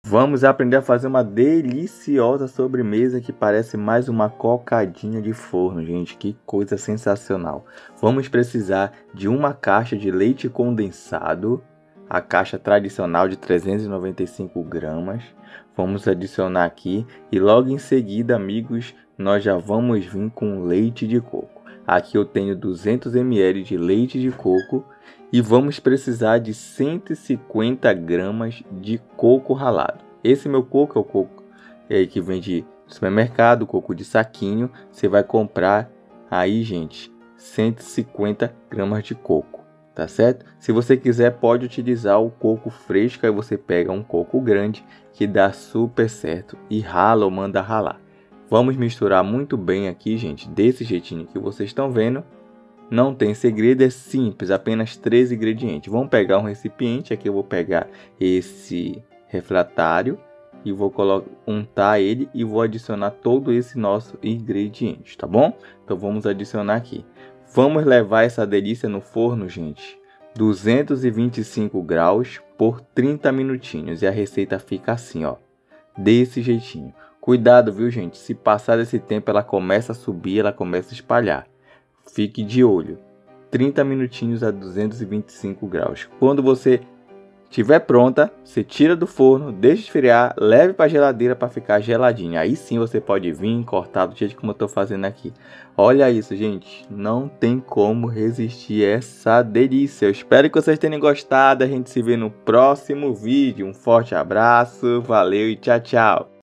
Vamos aprender a fazer uma deliciosa sobremesa que parece mais uma cocadinha de forno, gente. Que coisa sensacional. Vamos precisar de uma caixa de leite condensado, a caixa tradicional de 395 gramas. Vamos adicionar aqui e logo em seguida, amigos, nós já vamos vir com leite de coco. Aqui eu tenho 200 ml de leite de coco. E vamos precisar de 150 gramas de coco ralado. Esse meu coco é o coco que vende no supermercado, coco de saquinho. Você vai comprar aí, gente, 150 gramas de coco, tá certo? Se você quiser, pode utilizar o coco fresco. Aí você pega um coco grande que dá super certo e rala ou manda ralar. Vamos misturar muito bem aqui, gente, desse jeitinho que vocês estão vendo. Não tem segredo, é simples, apenas 3 ingredientes. Vamos pegar um recipiente, aqui eu vou pegar esse refratário e vou untar ele e vou adicionar todo esse nosso ingrediente, tá bom? Então vamos adicionar aqui. Vamos levar essa delícia no forno, gente, 225 graus por 30 minutinhos e a receita fica assim, ó, desse jeitinho. Cuidado, viu, gente? Se passar desse tempo, ela começa a subir, ela começa a espalhar. Fique de olho. 30 minutinhos a 225 graus. Quando você estiver pronta, você tira do forno, deixa esfriar, leve para a geladeira para ficar geladinha. Aí sim você pode vir cortar do jeito como eu estou fazendo aqui. Olha isso, gente. Não tem como resistir a essa delícia. Eu espero que vocês tenham gostado. A gente se vê no próximo vídeo. Um forte abraço, valeu e tchau, tchau.